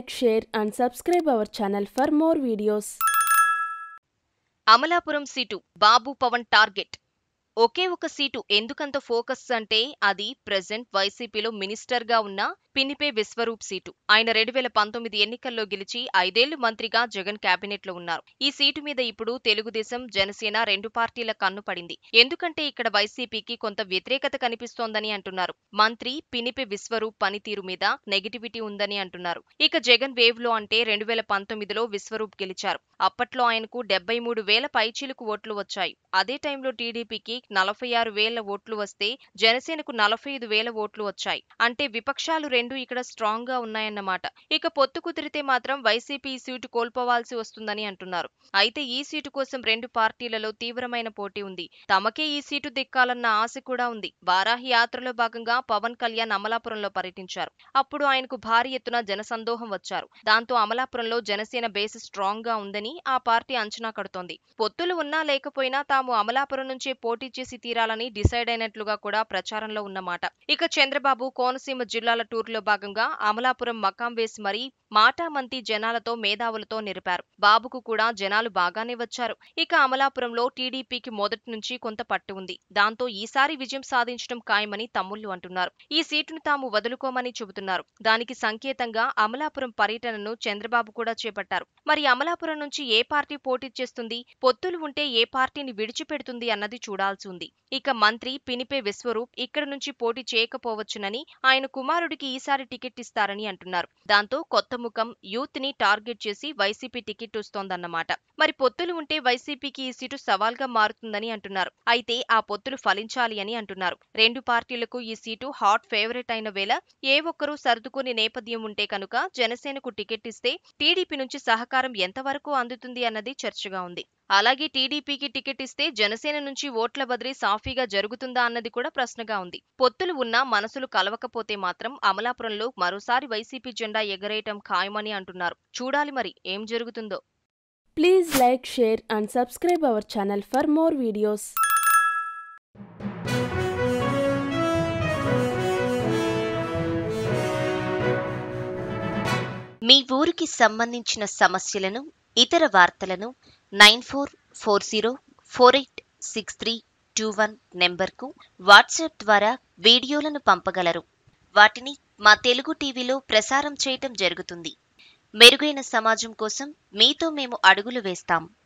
share and subscribe our channel for more videos. Amalapuram seat Babu Pawan target. ఒకే ఒక seat ఎందుకంత focus అంటే అది ప్రెజెంట్ వైసీపీలో మినిస్టర్ గా ఉన్న పినిపే విశ్వరూప్ సీటు. ఆయన 2019 ఎన్నికల్లో గెలిచి 5 ఏళ్లు మంత్రిగా జగన్ కేబినెట్ లో ఉన్నారు. ఈ సీటు మీద ఇప్పుడు తెలుగుదేశం జనసేన రెండు పార్టీల కన్ను పడింది. ఎందుకంటే ఇక్కడ వైసీపీకి కొంత వ్యతిరేకత కనిపిస్తోందని అంటున్నారు. మంత్రి పినిపే విశ్వరూప్ పనితీరు మీద నెగిటివిటీ ఉందని అంటున్నారు. ఇక జగన్ వేవ్ లో అంటే 2019లో విశ్వరూప్ గెలిచారు. అప్పట్లో ఆయనకు 73,000 పైచీలకు ఓట్లు వచ్చాయి. అదే టైంలో టీడీపీకి 46,000 ఓట్లు వస్తే జనసేనకు 45,000 ఓట్లు వచ్చాయి. అంటే విపక్షాలు రెండు ఇక్కడ స్ట్రాంగ్ గా ఉన్నాయన్నమాట. ఇక పొత్తు కుదిరితే మాత్రం వైసీపీ ఈ సీటు కోల్పోవాల్సి వస్తుందని అంటున్నారు. అయితే ఈ సీటు కోసం రెండు పార్టీలలో తీవ్రమైన పోటీ ఉంది. తమకే ఈ సీటు దిక్కాలన్న ఆశ కూడా ఉంది. వారాహి యాత్రలో భాగంగా పవన్ కళ్యాణ్ అమలాపురంలో పర్యటించారు. అప్పుడు ఆయనకు భారీ ఎత్తున జనసందోహం వచ్చారు. దాంతో అమలాపురంలో జనసేన బేస్ స్ట్రాంగ్ గా ఉందని ఆ పార్టీ అంచనా కడుతోంది. పొత్తులు ఉన్నా లేకపోయినా తాము అమలాపురం నుంచే పోటీ చేసి తీరాలని డిసైడ్ అయినట్లుగా కూడా ప్రచారంలో ఉన్నమాట. ఇక చంద్రబాబు కోనసీమ జిల్లాల టూర్లో భాగంగా అమలాపురం మకాం వేసి మరీ మాటామంతి జనాలతో మేధావులతో నిలిపారు. బాబుకు కూడా జనాలు బాగానే వచ్చారు. ఇక అమలాపురంలో టీడీపీకి మొదటి నుంచి కొంత పట్టు ఉంది. దాంతో ఈసారి విజయం సాధించడం ఖాయమని తమ్ముళ్లు అంటున్నారు. ఈ సీటును తాము వదులుకోమని చెబుతున్నారు. దానికి సంకేతంగా అమలాపురం పర్యటనను చంద్రబాబు కూడా చేపట్టారు. మరి అమలాపురం నుంచి ఏ పార్టీ పోటీ చేస్తుంది, పొత్తులు ఉంటే ఏ పార్టీని విడిచిపెడుతుంది అన్నది చూడాల్సి ఉంది. ఇక మంత్రి పినిపే విశ్వరూప్ ఇక్కడ నుంచి పోటీ చేయకపోవచ్చునని, ఆయన కుమారుడికి ఈసారి టికెట్ ఇస్తారని అంటున్నారు. దాంతో కొత్త ముఖం యూత్ ని టార్గెట్ చేసి వైసీపీ టికెట్ వస్తోందన్నమాట. మరి పొత్తులు ఉంటే వైసీపీకి ఈ సీటు సవాల్గా మారుతుందని అంటున్నారు. అయితే ఆ పొత్తులు ఫలించాలి అని అంటున్నారు. రెండు పార్టీలకు ఈ సీటు హాట్ ఫేవరెట్ అయిన వేళ ఏ ఒక్కరూ సర్దుకునే నేపథ్యం ఉంటే కనుక జనసేనకు టికెట్ ఇస్తే టీడీపీ నుంచి సహకారం ఎంతవరకు అందుతుంది అన్నది చర్చగా ఉంది. అలాగే టీడీపీకి టికెట్ ఇస్తే జనసేన నుంచి ఓట్ల బదిలీ సాఫీగా జరుగుతుందా అన్నది కూడా ప్రశ్నగా ఉంది. పొత్తులు ఉన్నా మనసులు కలవకపోతే మాత్రం అమలాపురంలో మరోసారి వైసీపీ జెండా ఎగరేయటం ఖాయమని అంటున్నారు. చూడాలి మరి ఏం జరుగుతుందో. Please like, share and subscribe our channel for more videos. మీ ఊరికి సంబంధించిన సమస్యలను, ఇతర వార్తలను 9440486321 నెంబర్కు వాట్సాప్ ద్వారా వీడియోలను పంపగలరు. వాటిని మా తెలుగు టీవీలో ప్రసారం చేయటం జరుగుతుంది. మెరుగైన సమాజం కోసం మీతో మేము అడుగులు వేస్తాం.